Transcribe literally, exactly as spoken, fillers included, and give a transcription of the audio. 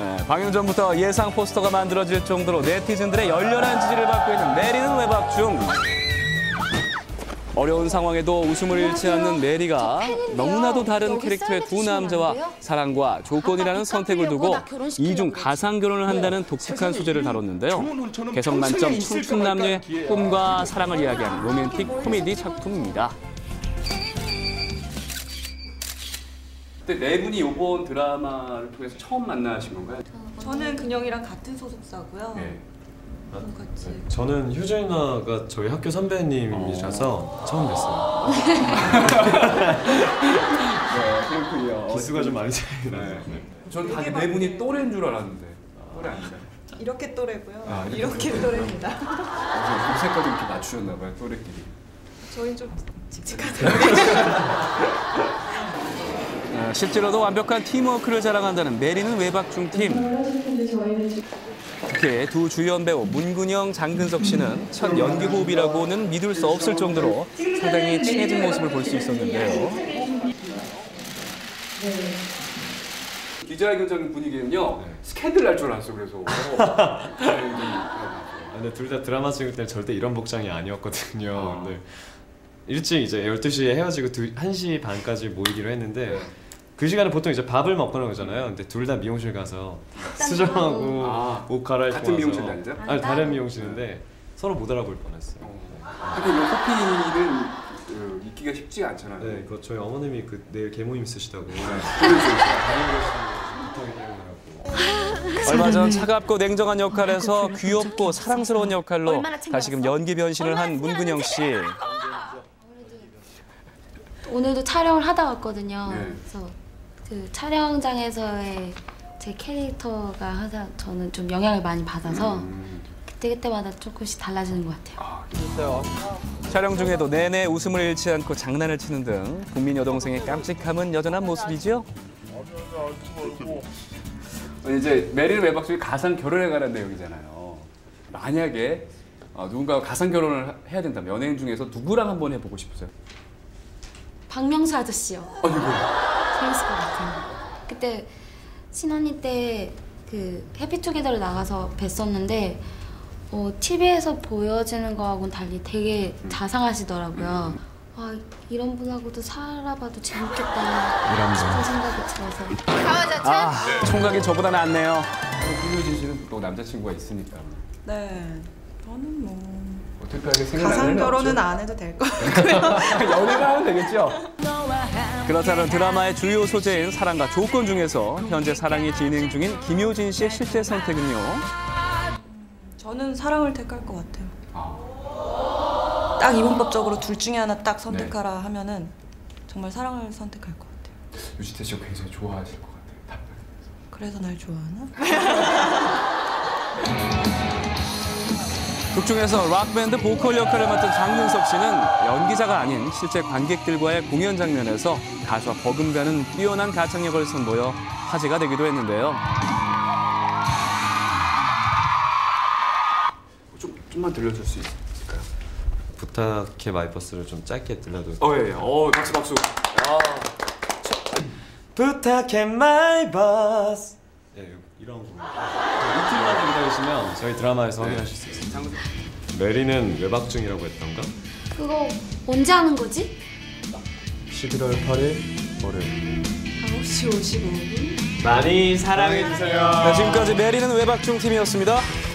네, 방영 전부터 예상 포스터가 만들어질 정도로 네티즌들의 열렬한 지지를 받고 있는 메리는 외박 중. 어려운 상황에도 웃음을 잃지 않는 메리가 너무나도 다른 캐릭터의 두 남자와 사랑과 조건이라는 선택을 두고 이중 가상 결혼을 한다는 독특한 소재를 다뤘는데요. 개성 만점 청춘 남녀의 꿈과 사랑을 이야기하는 로맨틱 코미디 작품입니다. 근데 네 분이 이번 드라마를 통해서 처음 만나신 건가요? 저는 근영이랑 같은 소속사고요. 네. 아, 네. 저는 효정 누나가 저희 학교 선배님이라서 어... 처음 뵀어요. 네, 그렇군요. 기수가 좀 많이 차이나요. 네. 네. 전 다들 네 분이 또래인 줄 알았는데 또래 아니죠? 이렇게 또래고요. 아, 이렇게, 이렇게 또래입니다. 요새까지 이렇게 맞추셨나 봐요, 또래끼리. 저희 좀 칙칙하죠. 실제로도 완벽한 팀워크를 자랑한다는 메리는 외박 중 팀. 특히 두 주연 배우 문근영, 장근석 씨는 첫 연기 호흡이라고는 믿을 수 없을 정도로 상당히 친해진 모습을 볼 수 있었는데요. 기자회견적인 분위기는요, 네. 스캔들 날 줄 알았어요, 그래서. 근데 둘 다 드라마 찍을 때 절대 이런 복장이 아니었거든요. 아. 근데 일찍 이제 열두 시에 헤어지고 한 시 반까지 모이기로 했는데 네. 그 시간에 보통 이제 밥을 먹거나 그러잖아요. 근데 둘 다 미용실 가서 수정하고 아, 옷 갈아입고 같은 와서 미용실 다니죠? 아니 다른 미용실인데 서로 못 알아볼 뻔했어요. 어. 근데 이 호피는 그, 잊기가 쉽지가 않잖아요. 네, 그 저희 어머님이 그 내일 개모임 있으시다고. 얼마 전 차갑고 냉정한 역할에서 귀엽고 사랑스러운 역할로 다시금 연기 변신을 한 문근영 씨. 오늘도 촬영을 하다 왔거든요. 네. 그래서 그 촬영장에서의 제 캐릭터가 항상 저는 좀 영향을 많이 받아서 음. 그때그때마다 조금씩 달라지는 것 같아요. 아, 그랬어요. 촬영 중에도 내내 웃음을 잃지 않고 장난을 치는 등 국민 여동생의 깜찍함은 여전한 모습이죠. 이제 메리는 외박 중에 가상 결혼에 관한 내용이잖아요. 만약에 누군가 가상 결혼을 해야 된다면 연예인 중에서 누구랑 한번 해보고 싶으세요? 박명수 아저씨요. 어, 이거 재밌을 것 같아요. 그때 신언니 때 그 해피투게더를 나가서 뵀었는데 어, 티비에서 보여지는 거하고는 달리 되게 음. 자상하시더라고요. 음. 아, 이런 분하고도 살아봐도 재밌겠다 싶은 생각이 들어서. 아, 총각이 저보다 낫네요. 김효진 씨는 또 남자친구가 있으니까. 네, 저는 뭐 가상 결혼은 안 해도 될 것 같고요. 연애만 하면 되겠죠? 그렇다면 드라마의 주요 소재인 사랑과 조건 중에서 현재 사랑이 진행 중인 김효진 씨의 실제 선택은요? 저는 사랑을 택할 것 같아요. 아. 딱 이분법적으로 둘 중에 하나 딱 선택하라 네. 하면은 정말 사랑을 선택할 것 같아요. 유지태 씨가 굉장히 좋아하실 것 같아요. 그래서 날 좋아하나? 극 중에서 락밴드 보컬 역할을 맡은 장근석 씨는 연기자가 아닌 실제 관객들과의 공연 장면에서 가수와 버금가는 뛰어난 가창력을 선보여 화제가 되기도 했는데요. 좀, 좀만 들려줄 수 있을까요? 부탁해 마이버스를 좀 짧게 들려도 어, 예, 예. 어, 박수 박수. 아. 부탁해 마이버스. 예, 이런 거. 이틀만 기다리시면 저희 드라마에서 네. 확인하실 수 있습니다. 메리는 외박 중이라고 했던가? 그거 언제 하는 거지? 십일월 팔일 월요일 아홉 시 오십오 분 많이 사랑해주세요. 네, 지금까지 메리는 외박 중 팀이었습니다.